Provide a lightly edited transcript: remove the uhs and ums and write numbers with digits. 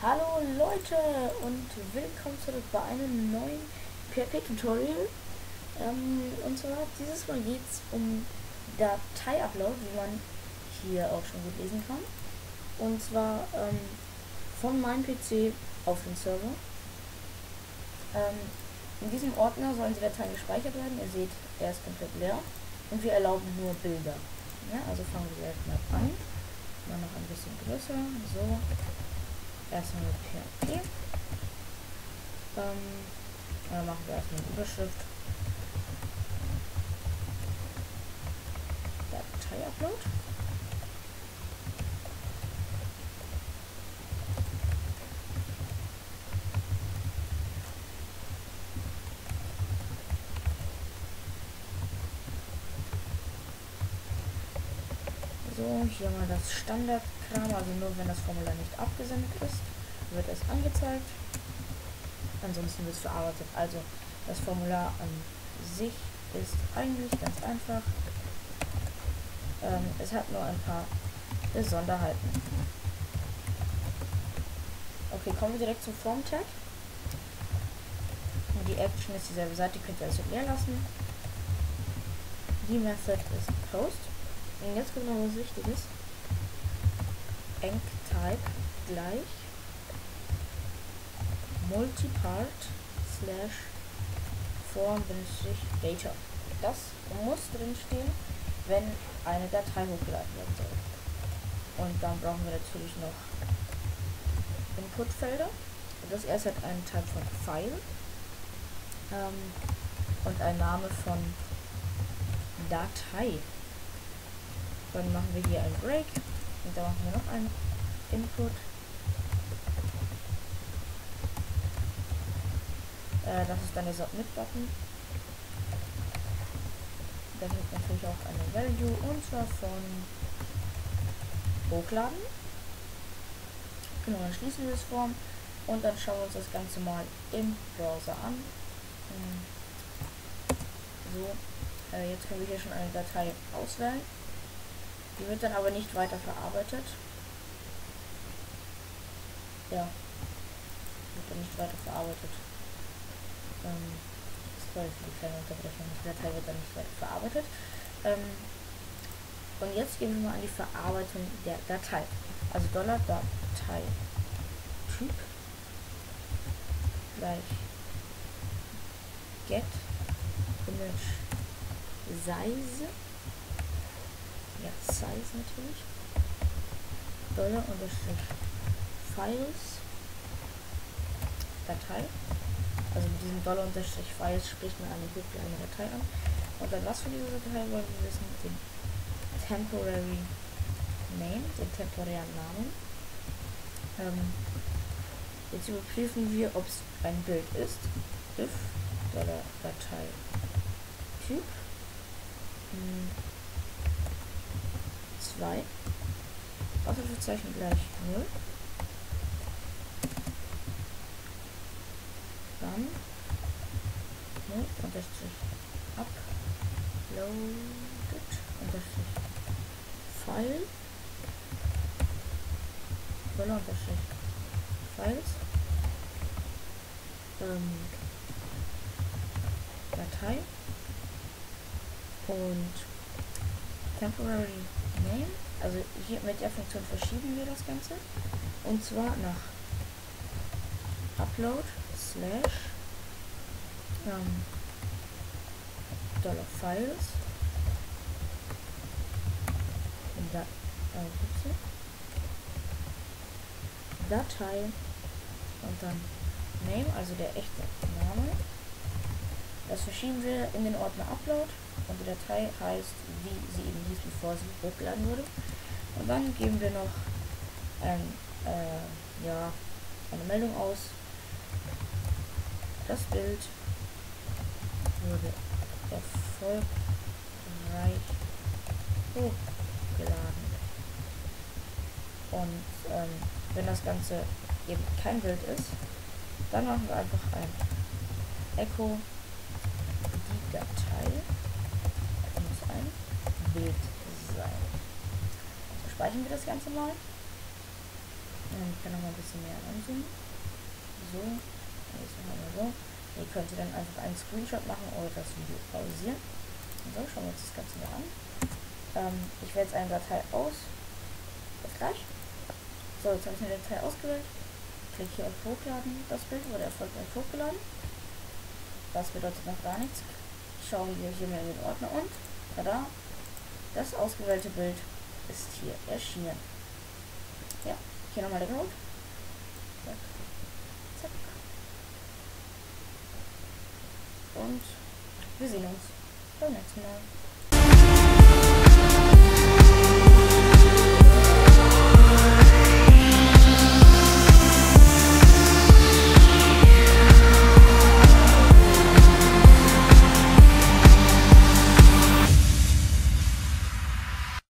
Hallo Leute und willkommen zurück bei einem neuen PHP-Tutorial. Und zwar dieses Mal geht es um Datei-Upload, wie man hier auch schon gut lesen kann. Und zwar von meinem PC auf den Server. In diesem Ordner sollen die Dateien gespeichert werden. Ihr seht, er ist komplett leer. Und wir erlauben nur Bilder. Ja, also fangen wir direkt mal an. Mal noch ein bisschen größer. So. Erstmal mit PHP. Dann machen wir erstmal eine Überschrift. Datei-Upload. So, hier mal das Standardkram, also nur wenn das Formular nicht abgesendet ist, wird es angezeigt. Ansonsten wird es verarbeitet. Also das Formular an sich ist eigentlich ganz einfach. Es hat nur ein paar Besonderheiten. Okay, kommen wir direkt zum Form-Tag. Die Action ist dieselbe Seite, könnt ihr also leer lassen. Die Method ist Post. Und jetzt kommt noch was Wichtiges. Enctype gleich multipart slash form-data. Das muss drin stehen, wenn eine Datei hochgeladen werden soll. Und dann brauchen wir natürlich noch Inputfelder. Das erste hat einen Type von File und ein Name von Datei. Dann machen wir hier einen Break und dann machen wir noch einen Input. Das ist dann der Submit-Button. Da gibt natürlich auch eine Value und zwar von Hochladen. Genau, dann schließen wir das Form und dann schauen wir uns das Ganze mal im Browser an. So, jetzt können wir hier schon eine Datei auswählen. Die wird dann aber nicht weiter verarbeitet. Ja, wird dann nicht weiter verarbeitet. Sorry für die kleine Unterbrechung. Die Datei wird dann nicht weiter verarbeitet. Und jetzt gehen wir mal an die Verarbeitung der Datei. Also $Datei Typ gleich get image size. Ja, Size natürlich. $Files Datei. Also mit diesem $Files spricht man eine hochgeladene Datei an. Und dann was für diese Datei wollen wir wissen? Den temporary name, den temporären Namen. Jetzt überprüfen wir, ob es ein Bild ist. If $Datei Typ 2 Ausrufezeichen gleich 0. Dann unterstrich uploaded unterstrich file unterstrich files Datei und temporary name, also hier mit der Funktion verschieben wir das Ganze und zwar nach upload slash $files und Datei und dann name, also der echte Name. Das verschieben wir in den Ordner Upload und die Datei heißt, wie sie eben hieß, bevor sie hochgeladen wurde. Und dann geben wir noch eine Meldung aus. Das Bild wurde erfolgreich hochgeladen. Und wenn das Ganze eben kein Bild ist, dann machen wir einfach ein Echo die Datei muss ein Bild sein. So, speichern wir das Ganze mal. Ich kann noch mal ein bisschen mehr ranzoomen. So. Jetzt machen wir so. Ihr könnt ihr dann einfach einen Screenshot machen oder das Video pausieren. Und so, schauen wir uns das Ganze mal an. Ich wähle jetzt eine Datei aus. Bis gleich. So, jetzt habe ich eine Datei ausgewählt. Klicke hier auf Hochladen. Das Bild wurde erfolgreich hochgeladen. Das bedeutet noch gar nichts. Schauen wir hier mal in den Ordner und tada, das ausgewählte Bild ist hier erschienen. Ja, hier nochmal der Code. Zack, zack. Und wir sehen uns beim nächsten Mal.